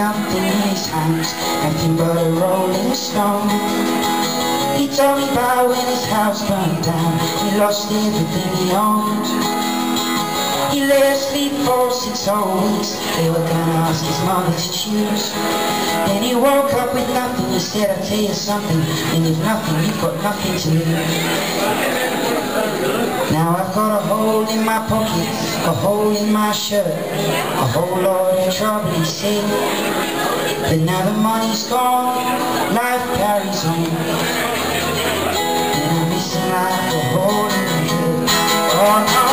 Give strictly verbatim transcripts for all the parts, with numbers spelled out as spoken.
nothing in his hands, nothing but a rolling stone. He told me about when his house burned down, he lost everything he owned. He lay asleep for six whole weeks, they were gonna ask his mother to choose. Then he woke up with nothing, he said, I'll tell you something, and if nothing, you've got nothing to lose. Now I've got a hole in my pocket, a hole in my shirt, a whole lot of trouble, he said. But now the money's gone, life carries on, and I'm missing like a hole in my head. Oh no.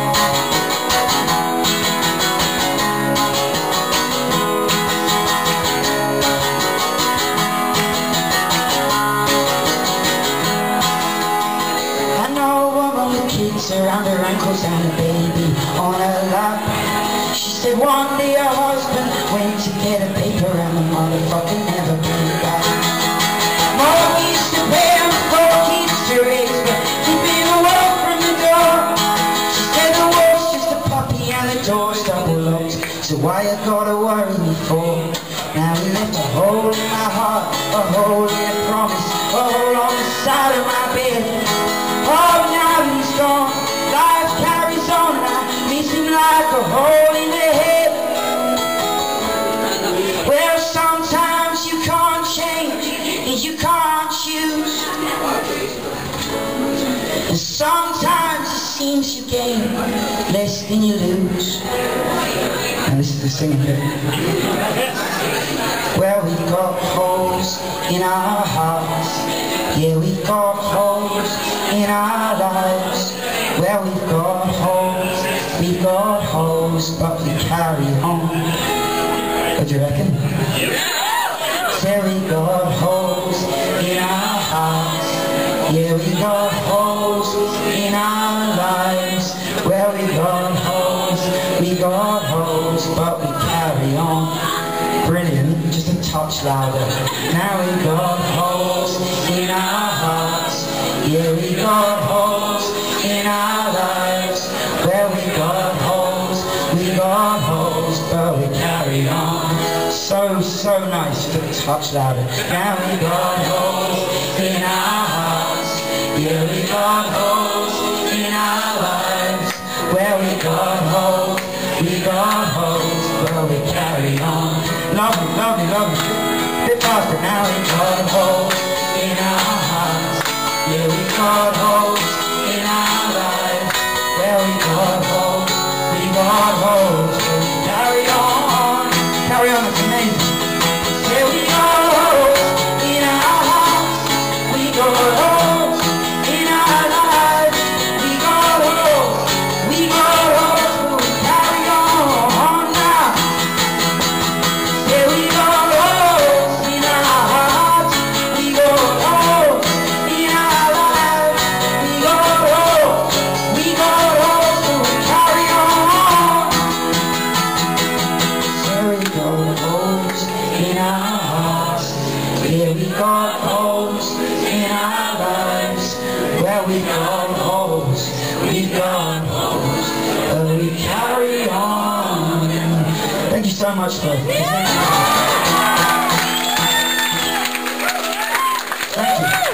Kids around her ankles and a baby on her lap. She said one day her husband went to get a paper and the motherfucker never came back. Mom used to pay him for kids to raise, but keeping away from the door. She said the world's just a puppy and the door's double locked, so why you gotta worry me for? Now he left a hole in my heart, a hole in a promise, a hole on the side of my bed. Oh, now he's gone, life carries on, and I miss him like a hole in the head. Well, sometimes you can't change, and you can't choose, and sometimes it seems you gain less than you lose. And this is the singing bit. Well, we got holes in our hearts, yeah, we got holes in our lives. Well, we've got holes, we got holes, but we carry on. What do you reckon? Yeah, we got holes in our hearts, yeah, we got holes in our lives. Well, we got holes, we got holes, but we carry on. Brilliant, just a touch louder. Now we got holes in our hearts, yeah, we got holes in our lives. Well, we got holes, we got holes, but we carry on. So, so nice, just a touch louder. Now we got holes in our hearts, yeah, we got holes in our lives. Well, we got holes, we got holes, but we carry on. Lovely, lovely, lovely. Bit faster. Now we got holes in our hearts, yeah, we got holes in our lives. Well, we got holes, we got holes, but we carry on. Carry on, it's amazing. Yeah, we got holes in our hearts, we got holes in our lives. We got holes, we got holes, but we carry on now. Yeah, we got holes in our hearts, we got holes in our lives. We got holes, we got holes, but we carry on. So we got holes in our hearts, yeah, we got holes in our lives. Well, we got holes, we got holes, but we carry on. Thank you so much for listening. Thank you.